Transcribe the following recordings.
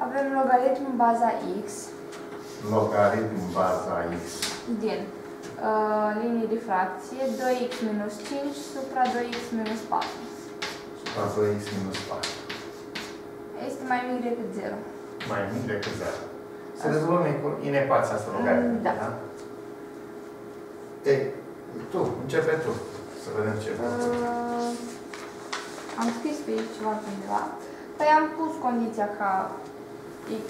Avem logaritm baza x. Logaritm baza x. Din linii de fracție 2x minus 5 supra 2x minus 4. Supra 2x minus 4. Este mai mic decât 0. Mai mic decât 0. Să rezolvăm inecuația asta logaritmică, da? Da? Ei, tu, începe tu. Să vedem ce am scris pe aici ceva undeva. Păi am pus condiția ca x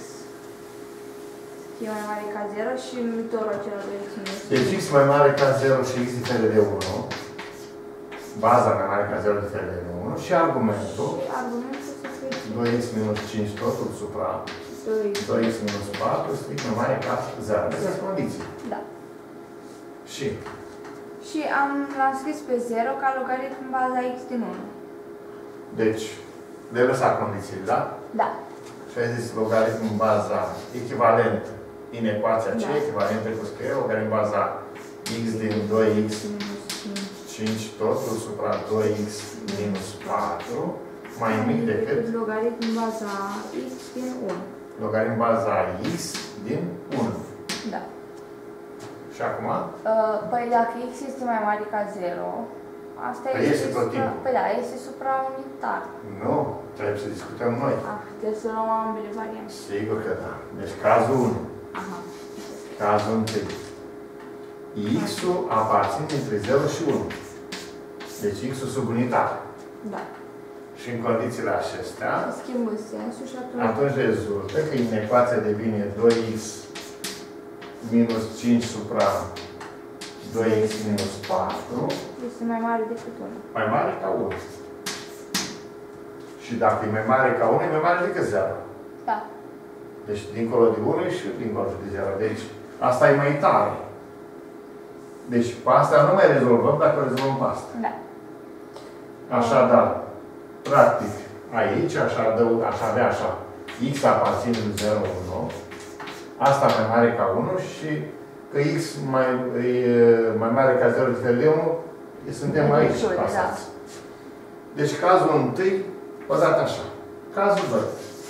e mai mare ca 0 și numitorul acela 2x minus 5. Deci x mai mare ca 0 și x diferă de 1. Baza mai mare ca 0 diferă de 1. Și argumentul. Și argumentul să fie 2x minus 5 totul supra 2x minus 4 strict mai mare ca 0. Astea sunt condiții. Da. Și? Și l-am scris pe 0 ca logaritm baza x din 1. Deci, de lăsat condițiile, da? Da. Și ai zis logaritm baza echivalent inecuația ce? Da. Echivalentă cu scrie, logaritm baza x din 2x Minus 5 totul supra 2x minus 4 mai mic decât logaritm baza x din 1. logaritm baza x din 1. Da. Și acum? Păi dacă x este mai mare ca 0, asta Păi este tot timpul. Păi da, este supraunitar. Nu, trebuie să discutăm noi. Trebuie să luăm ambele variante. Sigur că da. Deci cazul 1. Aha. Cazul 1. X-ul aparține între 0 și 1. Deci X-ul subunitar. Da. Și în condițiile acestea, Schimbă sensul și atunci rezultă că inecuația devine 2x minus 5 supra 2x minus 4 este mai mare decât 1. mai mare ca 1. Și dacă e mai mare ca 1, e mai mare decât 0. Da. Deci dincolo de 1 și dincolo de 0. Deci asta e mai tare. Deci pe asta nu mai rezolvăm dacă rezolvăm pe asta. Da. Așadar, practic, aici, aș avea așa, x aparține lui 0, 1, asta mai mare ca 1 și că x mai mare ca 0 diferit de 1, suntem aici, pasați. Deci cazul 1, vă dat așa. Cazul 2.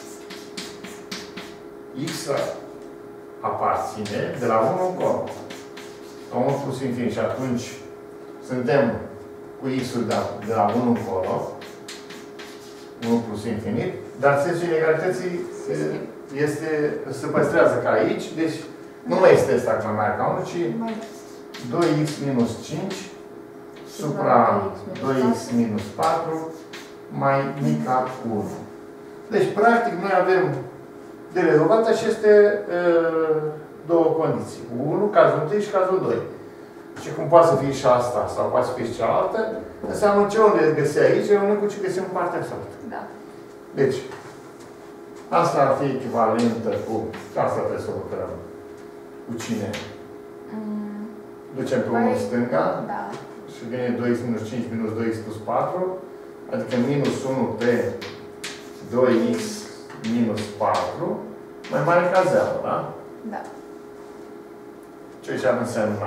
X aparține de la 1 încolo. La 1 plus infinit. Și atunci suntem cu x-ul de la 1 încolo. 1 plus infinit. Dar sensul inegalității se păstrează ca aici. Deci nu mai este asta mai mare ca 1, ci 2x minus 5 supra 2x minus 4 mai mic ca 1. Deci, practic, noi avem de rezolvat aceste două condiții. 1, cazul 1 și cazul 2. Și cum poate să fie și asta, sau poate să fie și cealaltă, înseamnă ce unde găsi aici, e unul cu ce găsim în partea cealaltă. Da. Deci, asta ar fi echivalentă cu... Asta trebuie să lucrăm. Cu cine? Ducem pe 1 în stânga. Da. Și vine 2x minus 5 minus 2x plus 4. Adică minus 1 pe 2x minus 4 mai mare ca 0, da? Da. Ce ar însemna?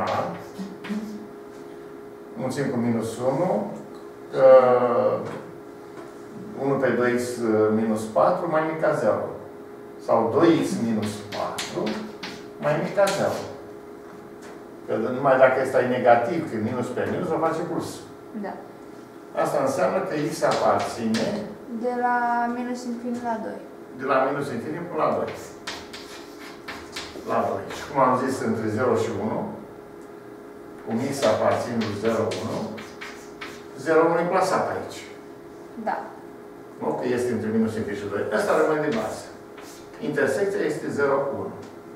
Mulțim cu minus 1, că 1 pe 2x minus 4 mai mic ca 0. Sau 2x minus 4 mai mic ca 0. Că numai dacă este negativ, că minus pe minus, o face plus. Da. Asta înseamnă că x aparține de la minus infinit la 2. De la minus infinit până la 2. La 2. Și cum am zis, între 0 și 1, cum x aparține lui 0, 1, 0, 1 e plasat aici. Da. Nu? Că este între minus infinit și 2. Asta rămâne de bază. Intersecția este 0, 1.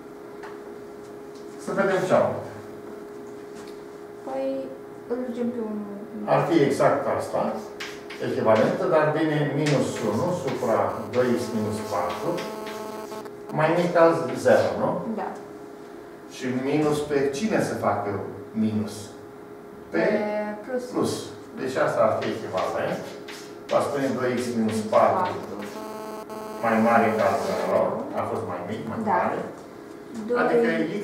Să vedem cealaltă. Păi, îl ducem pe 1. Ar fi exact asta, echivalentă, dar vine minus 1 supra 2x minus 4, mai mic ca 0, nu? Da. Și minus pe cine să facă minus? Pe plus. Plus. Deci asta ar fi echivalent. Va spune 2x minus 4 mai mare ca 0. A fost mai mic, mai mare. Adică x...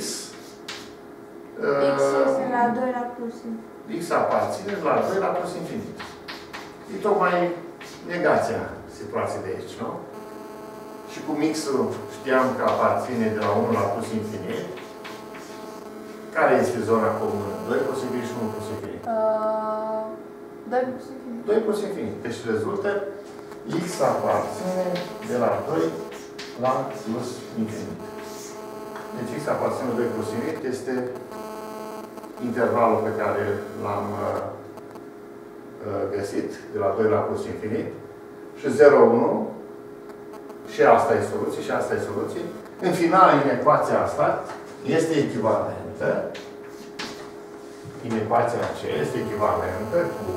X este la 2 la plus infinit. X aparține la 2 la plus infinit. E tocmai negația situației de aici, nu? Și cum x-ul știam că aparține de la 1 la plus infinit, care este zona comună? 2 plus infinit și 1 plus infinit. 2 plus infinit. 2 plus infinit. Deci rezultă x aparține de la 2 la plus infinit. Deci x aparține 2 plus infinit este intervalul pe care l-am găsit, de la 2 la plus infinit. Și 0, 1. Și asta e soluție, și asta e soluție. În final, inecuația asta este echivalentă. Inecuația aceea este echivalentă cu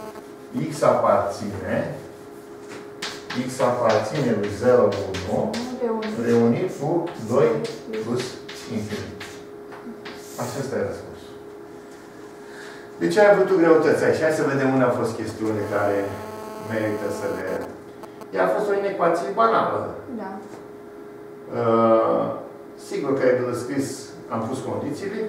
x aparține lui 0, 1 reunit cu 2 plus infinit. Acesta e răspunsul. De ce ai avut tu greutăți aici? Hai să vedem unde au fost chestiunile care merită să le... Ea a fost o inecuație banală. Da. Sigur că ai scris, am pus condițiile.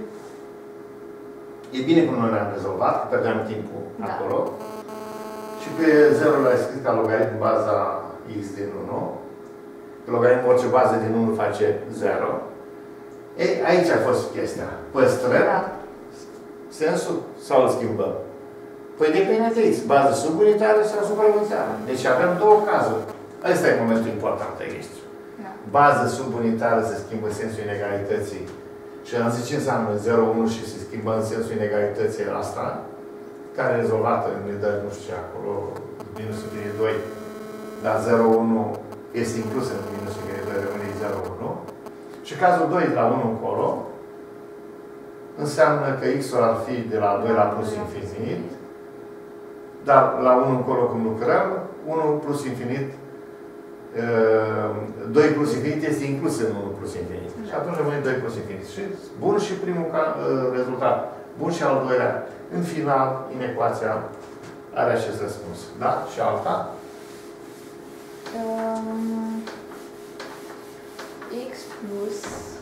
E bine că nu le-am rezolvat, că perdeam timpul acolo. Și pe 0 l-ai scris ca logaritm baza x din 1. Că logaritm orice bază din 1 face 0. Ei, aici a fost chestia. Păstrăm sensul sau îl schimbăm? Păi depinde de x. Bază subunitară sau supraunitară. Deci avem două cazuri. Ăsta e momentul important de aici. Bază subunitară se schimbă în sensul inegalității. Și am zis ce înseamnă 0,1 și se schimbă în sensul inegalității asta, care e rezolvată, ne dă, nu știu ce, acolo, minus infinit 2, dar 0,1 este inclus în minus infinit 2, rămâne 0,1. Și cazul 2 de la 1 încolo, înseamnă că x-ul ar fi de la 2 la plus infinit, dar la 1 încolo cum lucrăm, 1 plus infinit, 2 plus infinit este inclus în 1 plus infinit. Și atunci rămâne 2 plus infinit. Și bun și primul rezultat. Bun și al doilea. În final, inecuația are acest răspuns. Da? Și alta? X plus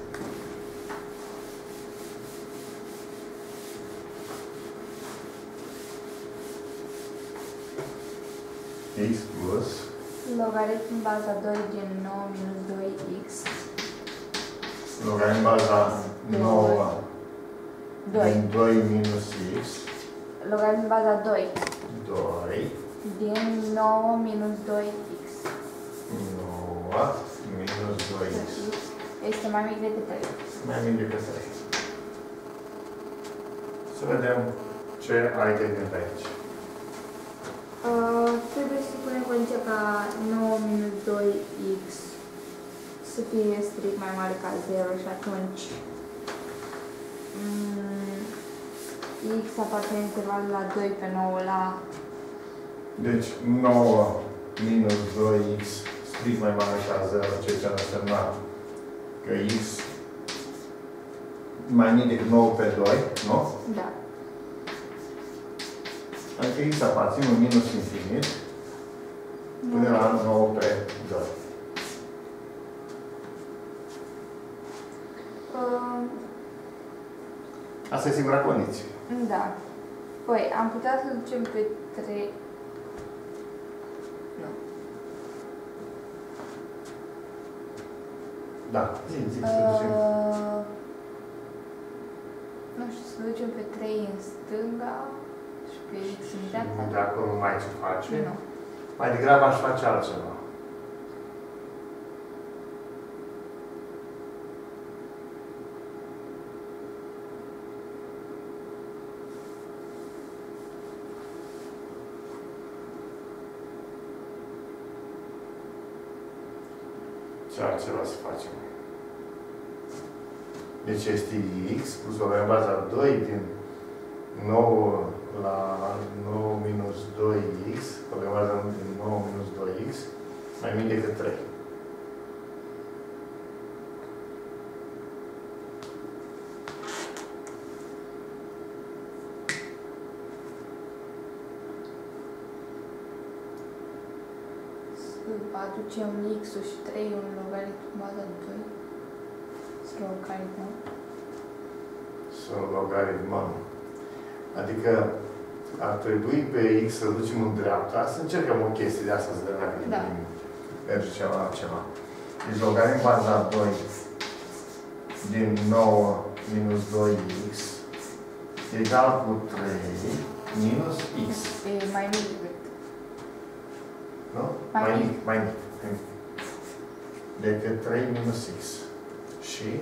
x plus logaritm baza 2 din 9 minus 2x. Logaritm baza 9 din 2 minus x. Logaritm baza 2. 2 din 9 minus 2x. 9 minus 2x. Este mai mic decât 3. Mai mic decât 3. Să vedem ce ai de gând aici. Trebuie să punem condiția ca 9 minus 2x să fie strict mai mare ca 0 și atunci x aparține intervalul la 2 pe 9 la... Deci 9 minus 2x strict mai mare ca 0, ceea ce ar însemna că x mai mic decât 9 pe 2, nu? Da. Adică x aparține un minus infinit până la 9 pe 2. Asta e singura condiție. Da. Păi, am putea să ducem pe 3... Nu. Da, zi, să ducem. Nu știu, să ducem pe 3 în stânga și pe x în dreapta. De acolo mai ce face? Nu. Mai degrabă aș face altceva. Ce altceva să facem? Deci este x plus logaritm baza 2 din 9 la 9 minus 2x, logaritm baza din 9 minus 2x, mai mic decât 3. Aducem x-ul și 3 în logaritm baza 2. Să logaritmăm. Să logaritmăm. Adică ar trebui pe x să-l ducem în dreapta, să încercăm o chestie de asta, să vedem dacă merge ceva la ceva. Deci logaritm baza 2 din 9 minus 2x egal cu 3 minus x. E mai mic decât. Nu? Mai mic. Mai mic. Decât 3 minus x. Și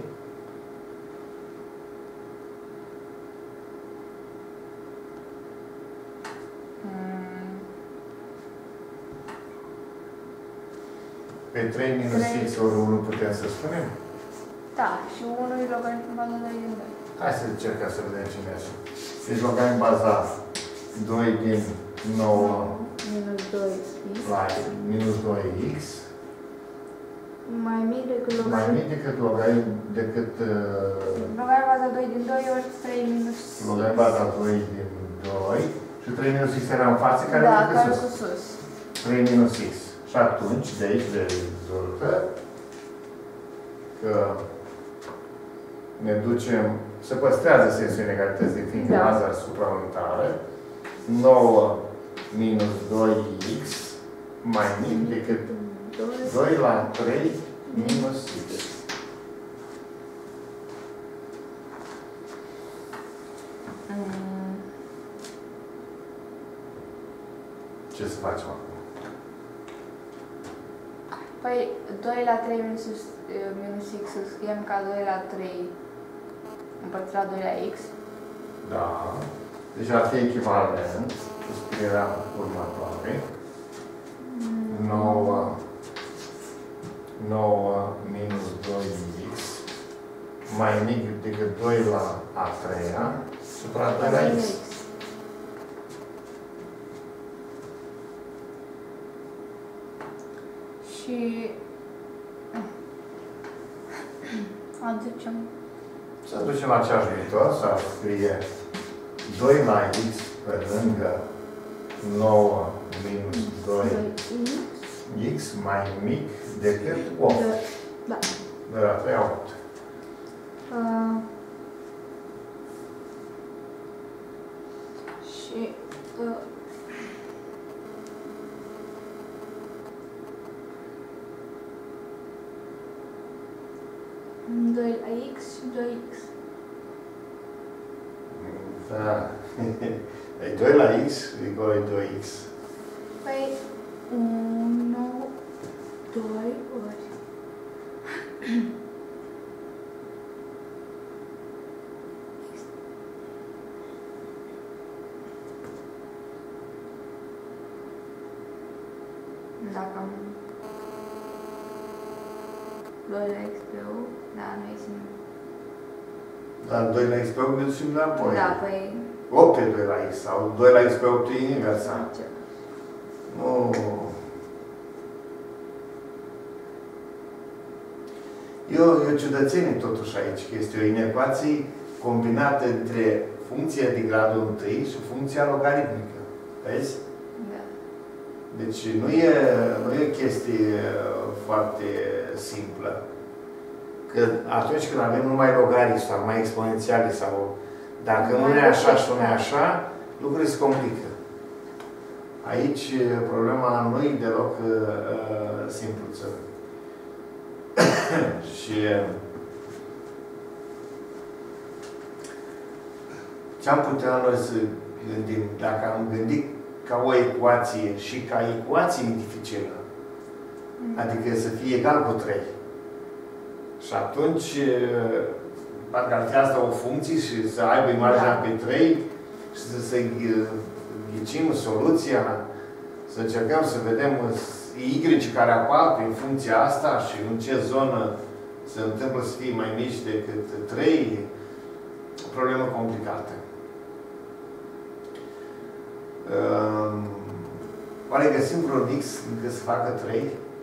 pe 3 minus x ori 1 putem să spunem? Da, și 1 e logaritm baza 2 din 2. Hai să încercăm să vedem ce merge. Deci logaritm baza 2 din 9 minus 2x la minus 2x mai mic decât mai logaritm. mic decât logaritm decât Logaritm baza 2 din 2 ori 3 minus x. logaritm baza 2 din 2 și 3 minus x era în față care da, e care sus. cu sus. 3 minus x. Și atunci, de aici rezultă că ne ducem, se păstrează sensul inegalității, fiindcă Da. baza supraunitară, 9 minus 2x mai mic decât 2 la 3 minus x. Ce să facem acum? Păi 2 la 3 minus x să scriem ca 2 la 3 împărțit la 2 la x. Da. Deci ar fi echivalent cu scrierea următoare. 9 minus 2x mai mic decât 2 la a treia supra 2 la x. Și aducem. Să ducem la aceeași viitor, să scrie 2 la x pe lângă 9 minus 2x mai mic decât 8. Da. De la 3 la 8. Și 2 la x și 2x. Da. E 2 la x egal 2x. Păi 1, 2 ori. Dacă am 2 la x pe 8, da, nu e simplu. Dar 2 la x pe 8 ne ducem înapoi. Da, păi... 8 pe 2 la x sau 2 la x pe 8 e inversal. Nu. E o ciudățenie totuși aici, că este o inecuație combinată între funcția de gradul 1 și funcția logaritmică. Vezi? Da. Deci nu e o chestie foarte simplă. Că atunci când avem numai logaritmi sau numai exponențiale sau dacă nu e așa și nu e așa, lucrurile se complică. Aici problema nu e deloc simpluță. Și ce am putea noi să gândim? Dacă am gândit ca o ecuație și ca ecuație dificilă, adică să fie egal cu 3. Și atunci, parcă ar fi asta o funcție și să aibă imaginea pe 3 și să ghicim soluția, să încercăm să vedem y care apar prin funcția asta și în ce zonă se întâmplă să fie mai mici decât 3, o problemă complicată. Oare găsim vreun x încât să facă 3?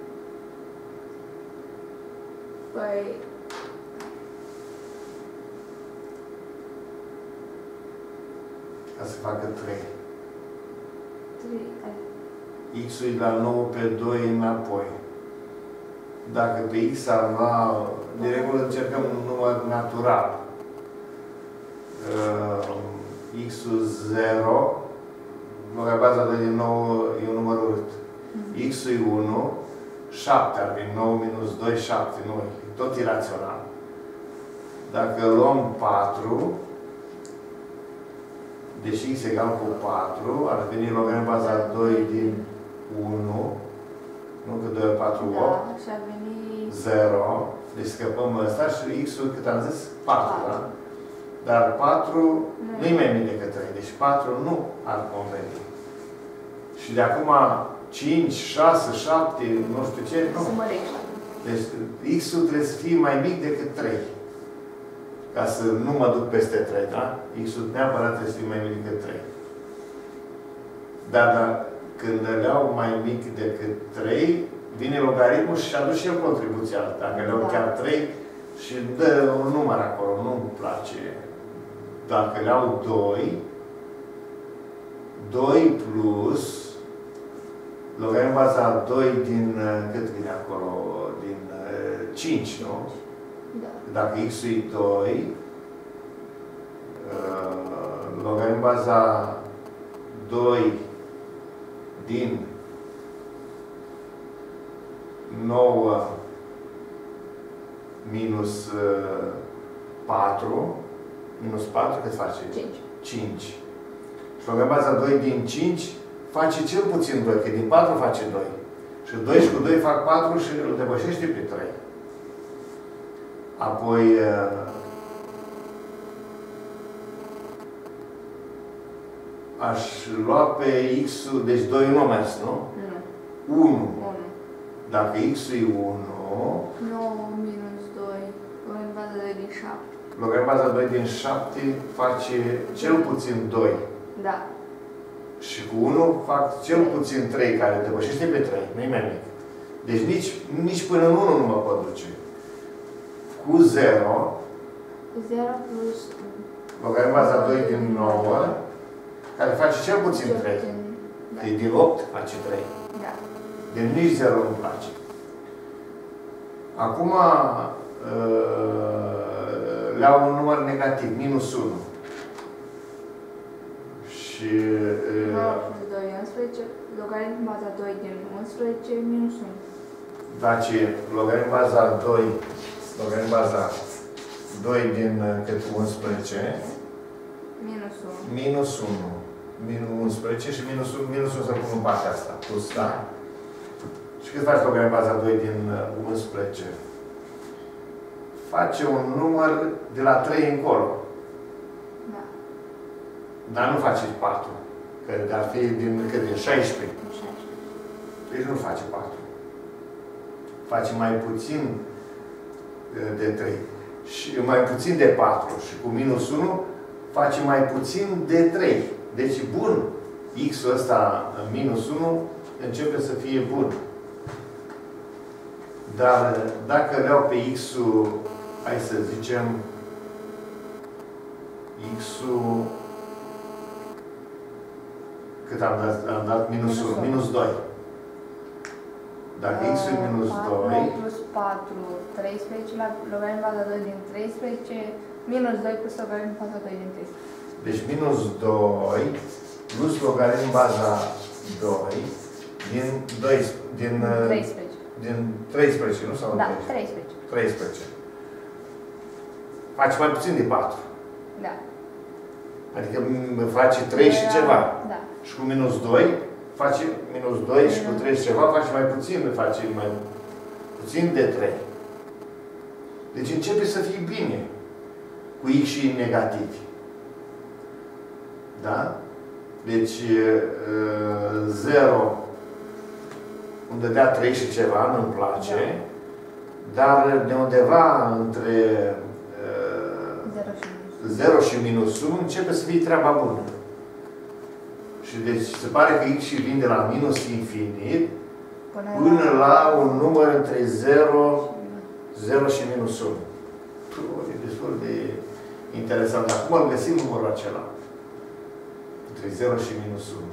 Păi... Ca să facă 3. 3. X-ul e la 9 pe 2 înapoi. Dacă pe x ar lua, de regulă încercăm un număr natural. X-ul 0, baza 2 din 9 e un număr urât. X-ul e 1, 7 ar veni, 9 minus 2, 7, nu, e tot irațional. Dacă luăm 4, deci x egal cu 4, ar veni logaritm baza 2 din 1, nu că 2 ori 4, 8, Da, și ar veni 0, deci scăpăm ăsta și x-ul, cât am zis, 4, da? Dar 4 nu e mai mic decât 3, deci 4 nu ar conveni. Și de acum 5, 6, 7, nu știu ce, nu. să mărești. Deci x-ul trebuie să fie mai mic decât 3. Ca să nu mă duc peste 3, da? X-ul neapărat trebuie să fie mai mic decât 3. Dar când le iau mai mic decât 3, vine logaritmul și aduce și el contribuția. Dacă le iau chiar 3 și dă un număr acolo, nu-mi place. Dacă le iau 2, 2 plus logaritm baza 2 din, cât vine acolo? Din 5, nu? Da. Dacă x-ul e 2, logaritm baza 2 din 9 minus 4, minus 4, cât face? 5. 5. Și logaritm baza 2 din 5 face cel puțin 2, că din 4 face 2. Și 2 și cu 2 fac 4 și îl depășește pe 3. Apoi aș lua pe x-ul, deci 2 nu a mers, nu? Nu. 1. 1. Dacă x-ul e 1, 9 minus 2, logaritm baza 2 din 7. logaritm baza 2 din 7 face cel puțin 2. Da. Și cu 1 fac cel puțin 3, care depășește pe 3, nu-i mai mic. Deci nici până în 1 nu mă pot duce. Cu 0, 0 plus logaritm baza 2 din 9, care face cel puțin 3. Da. Deci din 8 face 3. Da. Deci nici 0 nu-mi place. Acum le au un număr negativ, minus 1. Și 9 plus 2, 11, logaritm baza 2 din 11, minus 1. face logaritm baza 2, logaritm baza 2 din cât 11, Minus 1. minus 1. Minus 11 și minus 1, minus 1 să pun în partea asta, plus, da? Și cât face logaritm baza 2 din 11? Face un număr de la 3 încolo. Da. Dar nu face 4. Că ar fi din, cât, din 16. 16. Deci nu face 4. Face mai puțin de 3. Și mai puțin de 4. Și cu minus 1 face mai puțin de 3. Deci bun. X-ul ăsta, minus 1, începe să fie bun. Dar dacă le iau pe X-ul, hai să zicem, X-ul, cât am dat minus 1, minus 2. Dacă X-ul e minus 2... plus 4, 13, la logaritm baza 2 din 13, minus 2 plus logaritm baza 2 din 13. Deci minus 2 plus logaritm baza 2 din 12, din 13. Din 13, nu? Sau Da, 13? 13. 13. Face mai puțin de 4. Da. Adică face 3 și ceva. Da. Și cu minus 2 face minus 2 și cu 3 și ceva face mai puțin, face mai puțin de 3. Deci începe să fie bine cu x și negativi. Da? Deci 0 unde dea 3 și ceva, nu-mi place, da. Dar de undeva între 0 și minus 1 începe să fie treaba bună. Și deci se pare că x și vin de la minus infinit până la un număr între 0 și minus 1. E destul de interesant. Acum îl găsim numărul acela. Între 0 și minus 1.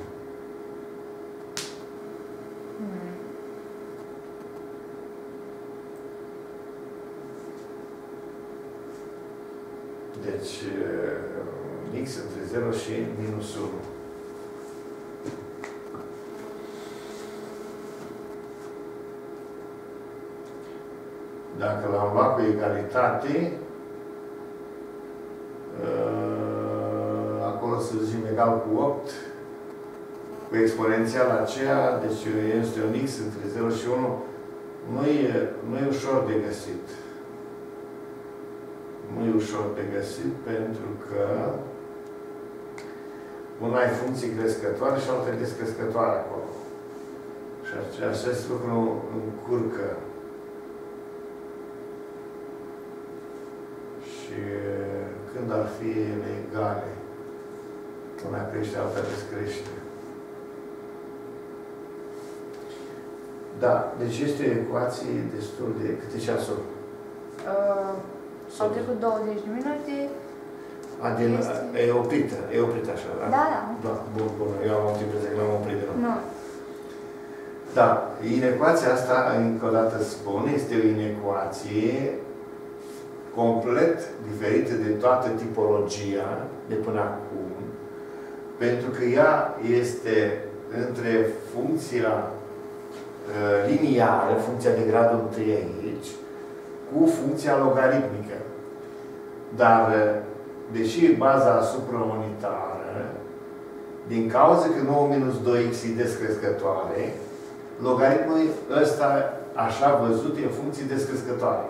Deci, x între 0 și minus 1. Dacă l-am luat cu egalitate, acolo să zicem egal cu 8, cu exponențiala aceea, deci este un x între 0 și 1, nu e ușor de găsit. Nu e ușor de găsit pentru că una e funcție crescătoare și alta e descrescătoare acolo. Și acest lucru încurcă. Și când ar fi ele egale, una crește, alta descrește. Da, deci este o ecuație destul de... Câte ceasuri? Au trecut 20 de minute. E oprită așa, da? Da, da. Da, bun. Eu am oprit, că m-am oprit de nou. Nu. Da, inecuația asta, încă o dată spun, este o inecuație complet diferită de toată tipologia de până acum, pentru că ea este între funcția liniară, funcția de gradul 1 aici, cu funcția logaritmică. Dar, deși baza supraunitară, din cauza că 9 minus 2x e descrescătoare, logaritmul ăsta, așa văzut, e funcție descrescătoare.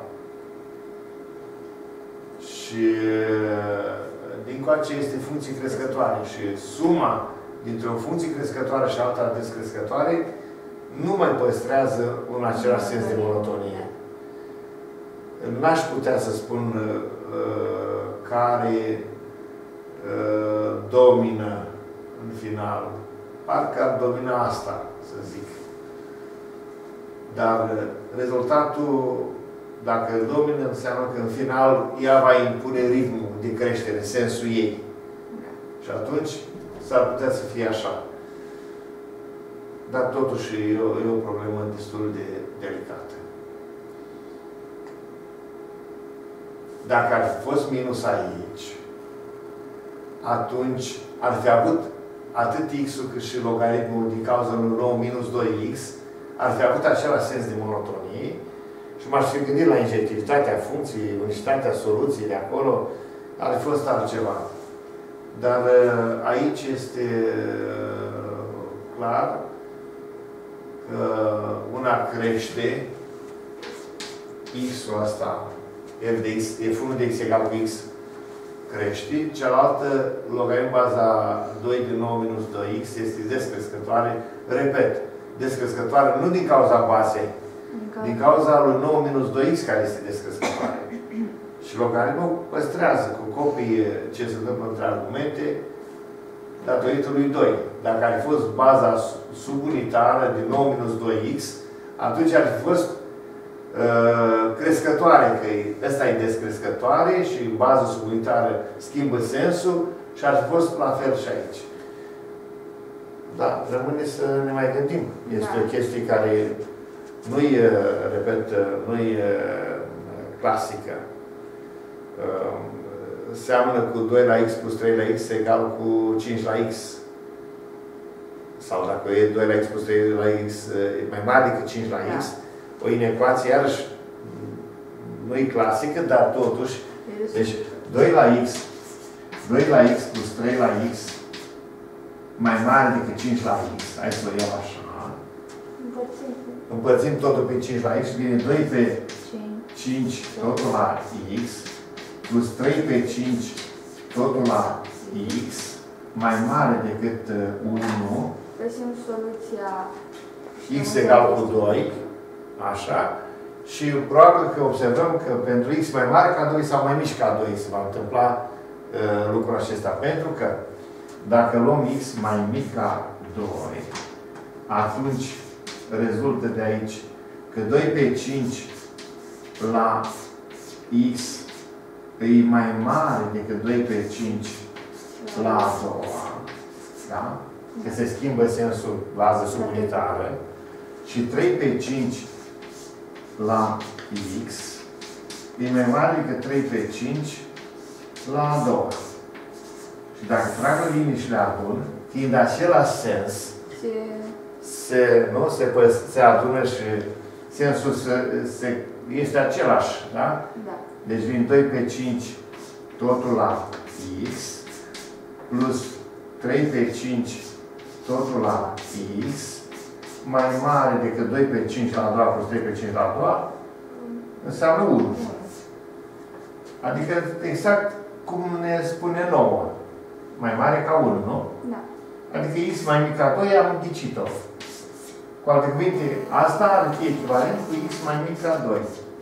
Și dincoace este funcție crescătoare. Și suma dintre o funcție crescătoare și alta descrescătoare nu mai păstrează un același sens de monotonie. N-aș putea să spun care domină în final. Parcă ar domina asta, să zic. Dar rezultatul, dacă îl domină, înseamnă că în final ea va impune ritmul de creștere, sensul ei. Și atunci s-ar putea să fie așa. Dar totuși e o problemă destul de delicată. Dacă ar fi fost minus aici, atunci ar fi avut atât x-ul cât și logaritmul din cauza lui 9 minus 2x, ar fi avut același sens de monotonie și m-aș fi gândit la injectivitatea funcției, unicitatea soluției de acolo, ar fi fost altceva. Dar aici este clar că una crește, x-ul ăsta, f de x, f1 de x egal cu x crește, cealaltă, logaritm baza 2 din 9 minus 2x, este descrescătoare, repet, descrescătoare nu din cauza bazei, din cauza lui 9 minus 2x care este descrescătoare. Și logaritmul păstrează cu copii ce se întâmplă între argumente datorită lui 2. Dacă ar fi fost baza subunitară de 9 minus 2x, atunci ar fi fost crescătoare, că ăsta e descrescătoare și baza subunitară schimbă sensul și ar fi fost la fel și aici. Da, rămâne să ne mai gândim. Este o chestie care nu-i, repet, nu-i clasică. Seamănă cu 2 la x plus 3 la x egal cu 5 la x. Sau dacă e 2 la x plus 3 la x e mai mare decât 5 la x, o inecuație, iarăși, nu e clasică, dar totuși, deci 2 la x plus 3 la x mai mare decât 5 la x, hai să o iau așa. Împărțim totul pe 5 la x și vine 2 pe 5 totul la x plus 3 pe 5 totul la x mai mare decât 1. Găsim soluția X egal cu 2. Așa. Și probabil că observăm că pentru x mai mare ca 2 sau mai mic ca 2 se va întâmpla lucrul acesta. Pentru că dacă luăm x mai mic ca 2, atunci rezultă de aici că 2 pe 5 la x e mai mare decât 2 pe 5 la a doua. Da? Că se schimbă sensul bază subunitară. Și 3 pe 5 la x e mai mare decât 3 pe 5 la a doua. Și dacă trag o linie și le adun, fiind același sens, se adună și sensul este același, da? Da. Deci vin 2 pe 5 totul la x, plus 3 pe 5 totul la x, mai mare decât 2 pe 5 la a doua plus 3 pe 5 la a doua, înseamnă 1. Adică exact cum ne spune nouă. Mai mare ca 1, nu? Da. Adică x mai mic ca 2 am ghicit-o. Cu alte cuvinte, asta ar fi echivalent cu x mai mic ca 2.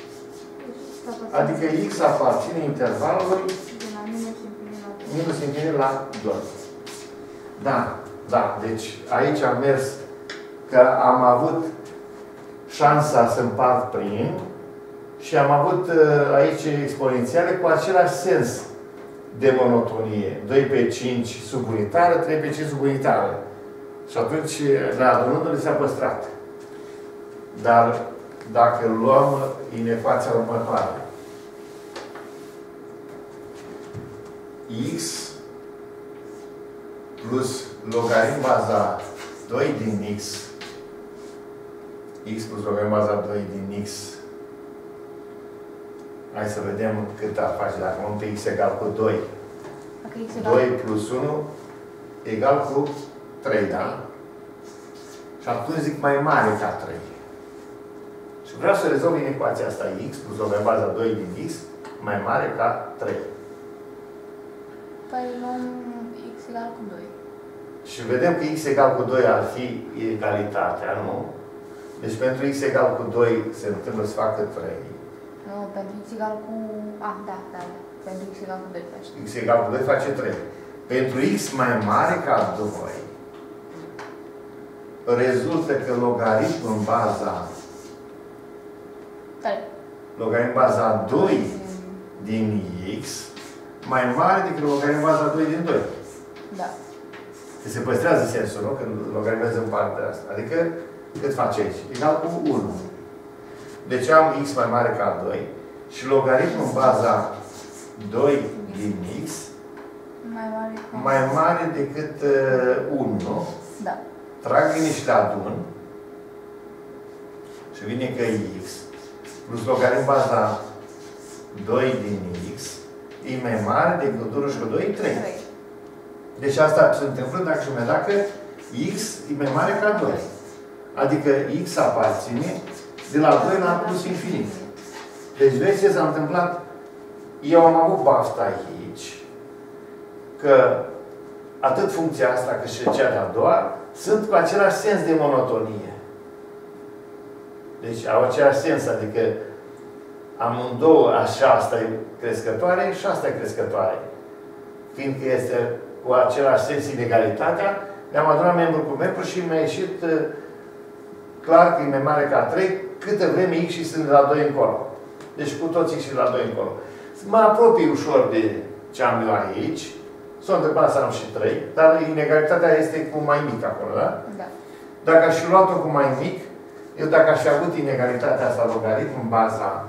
Adică x aparține intervalului De la minus infinit la 2. minus infinit la 2. Da, da. Deci aici am mers că am avut șansa să împart prin și am avut aici exponențiale cu același sens de monotonie. 2 pe 5 subunitară, 3 pe 5 subunitară. Și atunci, readunându-le s-a păstrat. Dar dacă luăm inecuația următoare, x plus logaritm baza 2 din x, x plus logaritm baza 2 din x, hai să vedem cât ar face dacă luăm pe x egal cu 2. 2 plus 1 egal cu 3, da? Și atunci zic mai mare ca 3. Și vreau să rezolv inecuația asta x plus logaritm baza 2 din x mai mare ca 3. Păi luăm x egal cu 2. Și vedem că x egal cu 2 ar fi egalitatea, nu? Deci pentru x egal cu 2 se întâmplă să facă 3. Nu, pentru x egal cu... da. Pentru x egal cu 2 face. X egal cu 2 face 3. Pentru x mai mare ca 2, rezultă că logaritmul în baza 3. Logaritm baza 2 din x mai mare decât logaritm baza 2 din 2. Da. Că se păstrează sensul, nu? Când logaritmează în partea asta. Adică, cât face aici? Egal cu 1. Deci am x mai mare ca 2 și logaritmul în baza 2 din x mai mare decât 1, nu? Da. Trag bine și le adun și vine că x plus logaritm baza 2 din x e mai mare decât 1 și cu 2 3. Deci asta se întâmplă dacă și dacă x e mai mare ca 2. Adică x aparține de la 2 la plus infinit. Deci vezi ce s-a întâmplat? Eu am avut bafta aici că atât funcția asta cât și cea de-a doua sunt cu același sens de monotonie. Deci au același sens, adică amândouă, așa asta e crescătoare și asta e crescătoare. Fiindcă este cu același sens inegalitatea, le-am adunat membru cu membru și mi-a ieșit clar că e mai mare ca 3, câtă vreme x și sunt de la 2 încolo. Deci cu toți x și de la 2 încolo. Mă apropii ușor de ce am eu aici. S-a întâmplat să am și 3, dar inegalitatea este cu mai mic acolo, da? Da. Dacă aș fi luat-o cu mai mic, eu dacă aș fi avut inegalitatea asta logaritm în baza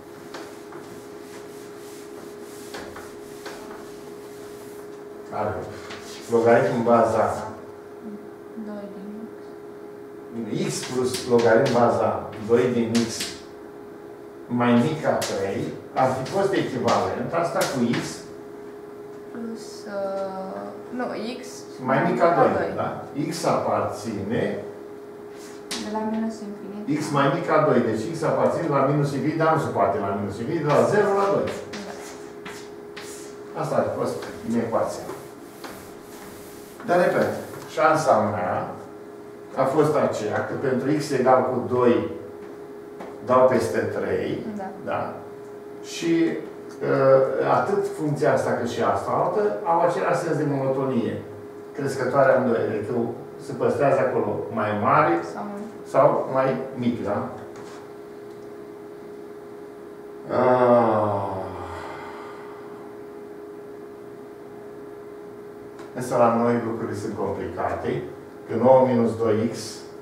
logaritm în baza 2 din x plus logaritm baza 2 din x mai mic ca 3, ar fi fost echivalent asta cu x plus... nu, x mai mic ca 2, da? X aparține de la minus infinit. x mai mic ca 2. Deci x aparține la minus infinit, dar nu se poate la minus infinit, de la 0 la 2. Da. Asta a fost inecuația. Dar, repet, șansa mea a fost aceea că pentru x egal cu 2 dau peste 3, Da. da? Și atât funcția asta cât și asta altă au același sens de monotonie. Crescătoare amândoi. Adică se păstrează acolo mai mare sau mai mic, da? Însă la noi lucrurile sunt complicate. Că 9 minus 2x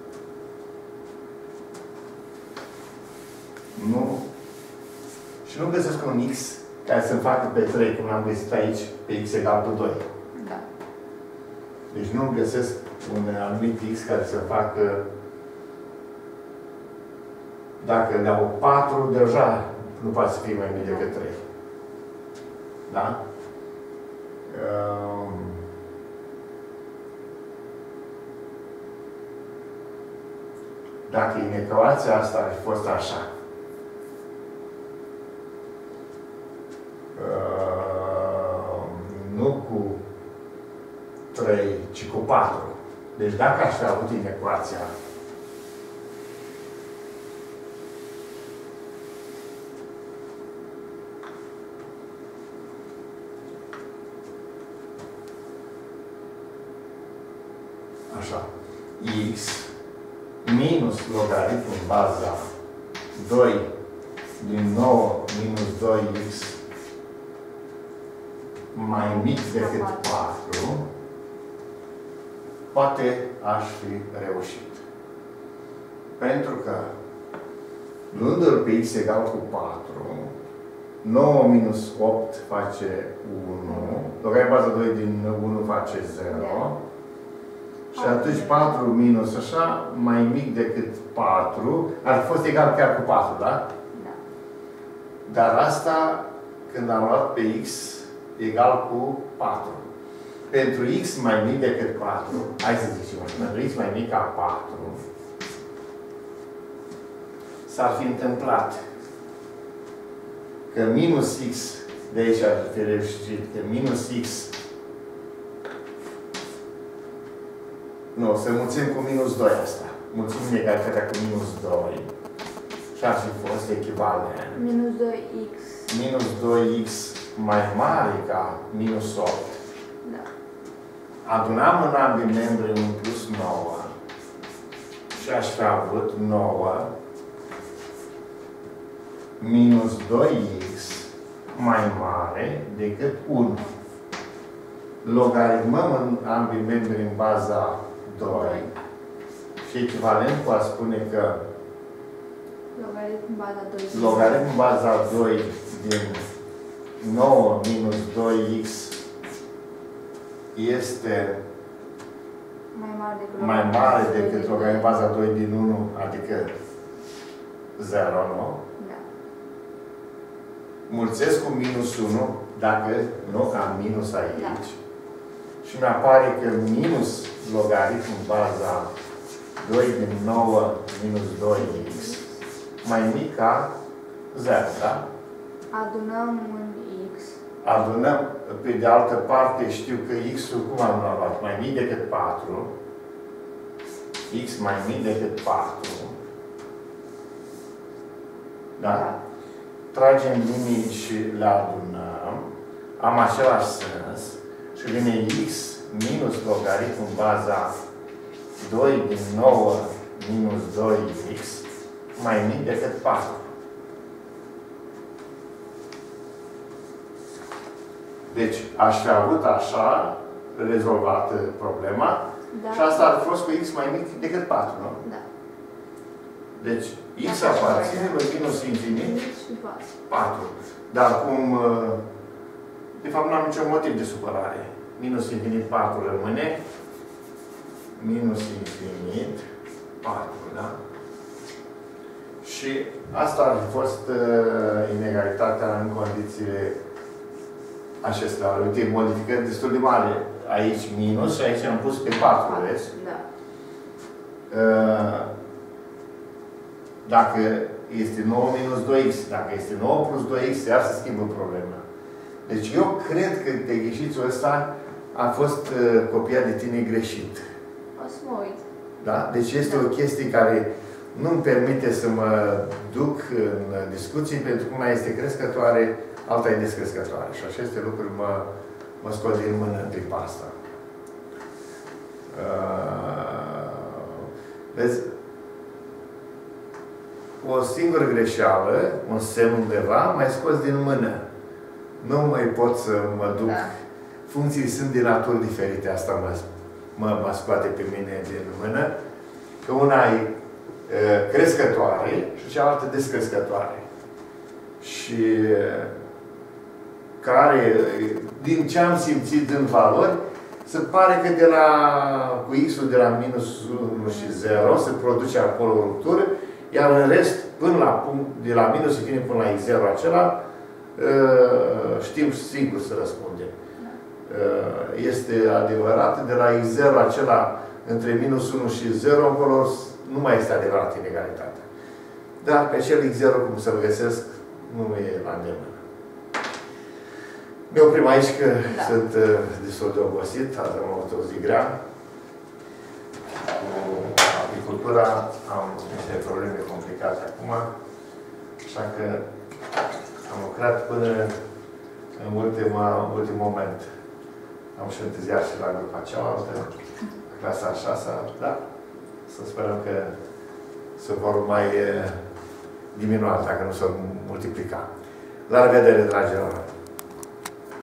nu. Și nu găsesc un x care să-mi facă pe 3, cum l-am găsit aici, pe x egal cu 2. Da. Deci nu găsesc un anumit x care să facă Dacă le au 4, deja nu poate să fie mai mic decât 3. Da? Dacă inecuația asta ar fi fost așa, nu cu 3, ci cu 4. Deci dacă aș fi avut inecuația așa, x minus logaritmul baza 2 din 9 minus 2x mai mic decât 4, poate aș fi reușit. Pentru că, luându-l pe x egal cu 4, 9 minus 8 face 1, logaritmul baza 2 din 1 face 0, și atunci 4 minus așa, mai mic decât 4, ar fi fost egal chiar cu 4, da? Da. Dar asta, când am luat pe x egal cu 4. Pentru x mai mic decât 4, hai să zicem așa, pentru x mai mic ca 4, s-ar fi întâmplat că minus x, de aici ar fi reușit, că minus x, nu, să mulțim cu minus 2 asta. Mulțim egalitatea cu minus 2. Și ar fi fost echivalent. Minus 2x. Minus 2x mai mare ca minus 8. Da. Adunam în ambii membri un plus 9. Și aș fi avut 9 minus 2x mai mare decât 1. Logaritmăm în ambii membri în baza 2. Și echivalent cu a spune că logaritmul baza 2 din 9 minus 2x este mai mare decât logaritmul baza 2 din 1, adică 0, nu? Da. Mulțesc cu minus 1, dacă nu am minus aici. Da. Și mi-apare că minus logaritmul baza 2 din 9 minus 2x mai mic ca 0, da? Adunăm un x. Adunăm, pe de altă parte, știu că x-ul, cum am luat? Mai mic decât 4. X mai mic decât 4. Da? Da. Tragem linii și le adunăm. Am același sens. Și vine x minus logaritmul baza 2 din 9 minus 2x mai mic decât 4. Deci, aș fi avut așa rezolvată problema, Da. și asta ar fi fost cu x mai mic decât 4, nu? Da. Deci, x aparține lui minus infinit 4. Dar cum, de fapt, nu am niciun motiv de supărare. Minus infinit 4 rămâne. Minus infinit 4, da? Și asta ar fi fost inegalitatea în condițiile acestea. Uite, modificări destul de mari. Aici minus și aici am pus pe 4, vezi? Da. Dacă este 9 minus 2x, dacă este 9 plus 2x, iar se schimbă problema. Deci eu cred că de ghișițul ăsta a fost copiat de tine greșit. O să mă uit. Da? Deci este o chestie care nu-mi permite să mă duc în discuții, pentru că una este crescătoare, alta e descrescătoare. Și aceste lucruri mă scot din mână în clipa asta. Vezi? O singură greșeală, un semn undeva, mai scos din mână. Nu mai pot să mă duc. Da. Funcțiile sunt de naturi diferite. Asta mă scoate pe mine din mână. Că una e crescătoare și cealaltă descrescătoare. Și care, din ce am simțit în valori, se pare că de la, cu x-ul de la minus 1 și 0 se produce acolo o ruptură, iar în rest până la punct, de la minus infinit până la x0 acela, știm sigur să răspundem. Este adevărat, de la x0 acela, între minus 1 și 0 încolo, nu mai este adevărat inegalitatea. Dar pe cel x0, cum să-l găsesc, nu e la îndemână. Ne oprim aici, că sunt destul de obosit, azi am avut o zi grea. Cu apicultura am niște probleme complicate acum, așa că am lucrat până în ultimul moment. Am și întârziat și la grupa cealaltă, clasa a 6-a, da, să sperăm că se vor mai diminua, dacă nu se multiplica. La revedere, dragilor!